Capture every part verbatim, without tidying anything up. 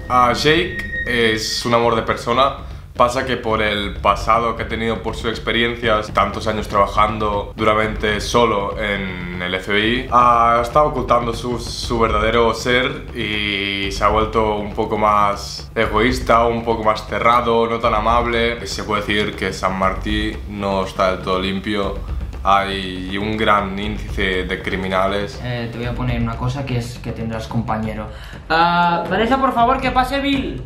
Uh, Jake es un amor de persona. Pasa que por el pasado que ha tenido, por sus experiencias, tantos años trabajando duramente solo en el F B I, ha estado ocultando su, su verdadero ser y se ha vuelto un poco más egoísta, un poco más cerrado, no tan amable. Se puede decir que San Martín no está del todo limpio. Hay un gran índice de criminales. Eh, te voy a poner una cosa que es que tendrás compañero. Uh, Vanessa, por favor, que pase Bill.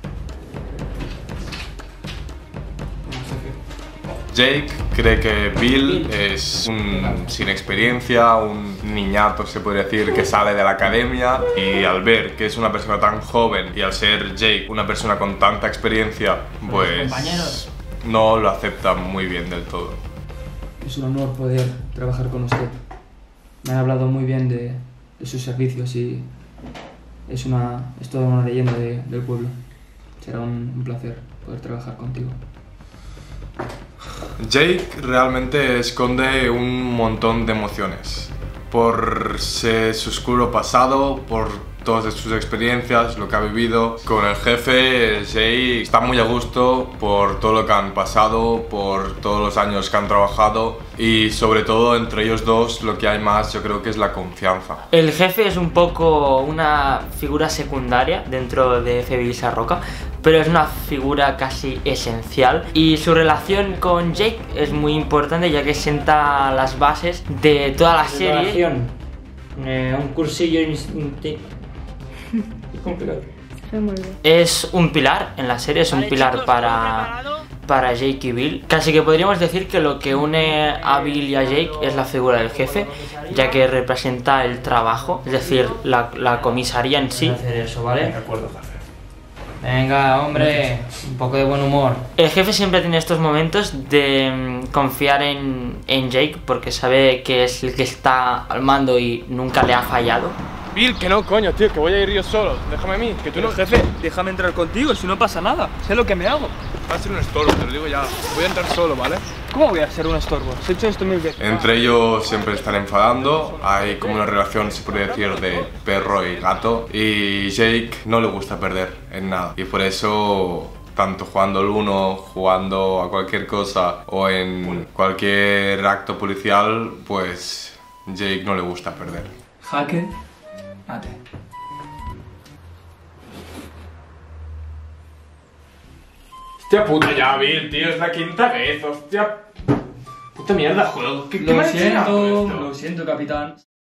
Jake cree que Bill es un sin experiencia, un niñato se podría decir que sale de la academia, y al ver que es una persona tan joven y al ser Jake una persona con tanta experiencia, pues no lo acepta muy bien del todo. Es un honor poder trabajar con usted. Me han hablado muy bien de, de sus servicios y es, una, es toda una leyenda de, del pueblo. Será un, un placer poder trabajar contigo. Jake realmente esconde un montón de emociones por su oscuro pasado, por todas sus experiencias, lo que ha vivido con el jefe. Jake está muy a gusto por todo lo que han pasado, por todos los años que han trabajado, y sobre todo entre ellos dos lo que hay más, yo creo que es la confianza. El jefe es un poco una figura secundaria dentro de F B I Sarroca, pero es una figura casi esencial, y su relación con Jake es muy importante ya que sienta las bases de toda la serie. Eh, un cursillo complicado. Es un pilar en la serie, es un pilar para, para Jake y Bill. Casi que podríamos decir que lo que une a Bill y a Jake es la figura del jefe, ya que representa el trabajo, es decir, la, la comisaría en sí. Hacer eso, ¿vale? De acuerdo, jefe. Venga, hombre, un poco de buen humor. El jefe siempre tiene estos momentos de um, confiar en, en Jake, porque sabe que es el que está al mando y nunca le ha fallado. Bill, que no, coño, tío, que voy a ir yo solo. Déjame a mí, que tú no... Jefe, déjame entrar contigo, si no pasa nada. Sé lo que me hago. Va a ser un estorbo, te lo digo ya. Voy a entrar solo, ¿vale? ¿Cómo voy a ser un estorbo? He hecho esto mil veces. Entre ellos siempre están enfadando. Hay como una relación, se podría decir, de perro y gato. Y Jake no le gusta perder en nada. Y por eso, tanto jugando al uno, jugando a cualquier cosa o en cualquier acto policial, pues Jake no le gusta perder. Jaque, mate. Hostia puta ya, Bill, tío, es la quinta vez, hostia. Puta mierda, juego. ¿Qué, qué Lo mal enseñado siento, esto? lo siento, capitán.